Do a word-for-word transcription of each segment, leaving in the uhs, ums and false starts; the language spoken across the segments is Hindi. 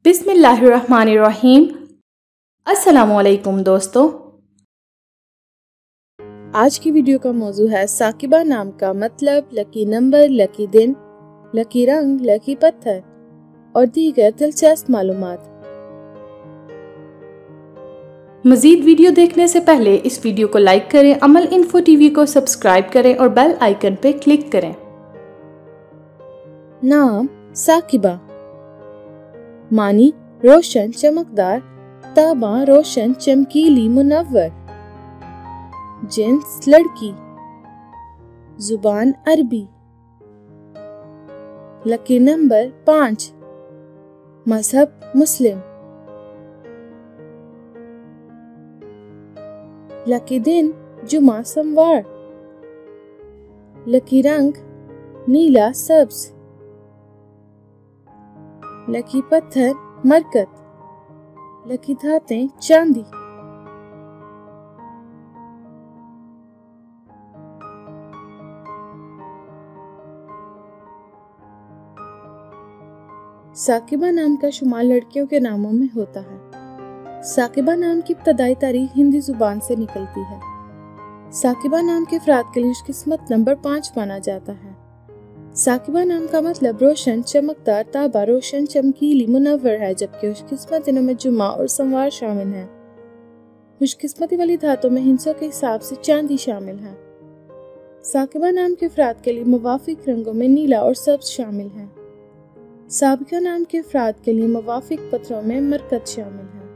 बिस्मिल्लाहिर्रहमानिर्रहीम। अस्सलामुअलैकुम दोस्तों, आज की वीडियो का मौजू है साकिबा नाम का मतलब, लकी नंबर, लकी दिन, लकी रंग, लकी पत्थर और दीगर दिलचस्प मालूमात। मजीद वीडियो देखने से पहले इस वीडियो को लाइक करें, अमल इन्फो टीवी को सब्सक्राइब करें और बेल आइकन पे क्लिक करें। नाम साकिबा, मानी रोशन चमकदार, ताबा रोशन चमकीली मुनव्वर, जिन्स लड़की, जुबान अरबी, लकी नंबर पाँच, मजहब मुस्लिम, लकी दिन जुमा सोमवार, लकी रंग नीला सब्ज, लकी पत्थर मरकत, लकी धातें चांदी। साकिबा नाम का शुमार लड़कियों के नामों में होता है। साकिबा नाम की इब्तदाई तारीख हिंदी जुबान से निकलती है। साकिबा नाम के अफराद के लिए खुशकिस्मत नंबर पाँच माना जाता है। साकिबा नाम का मतलब रोशन चमकदार, ताबा रोशन चमकीली मुनव्वर है, जबकि खुशकिस्मत दिनों में जुमा और सोमवार शामिल हैं। खुशकिस्मती वाली धातों में हिंसों के हिसाब से चांदी शामिल है। साकिबा नाम के अफराद के लिए मुवाफिक रंगों में नीला और सब्ज शामिल है। साबिका नाम के अफराद के लिए मुवाफिक पत्थरों में मरकत शामिल है।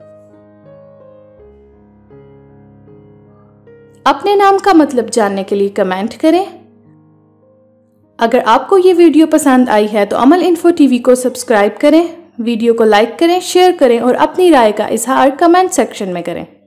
अपने नाम का मतलब जानने के लिए कमेंट करें। अगर आपको ये वीडियो पसंद आई है तो अमल इन्फो टीवी को सब्सक्राइब करें, वीडियो को लाइक करें, शेयर करें और अपनी राय का इजहार कमेंट सेक्शन में करें।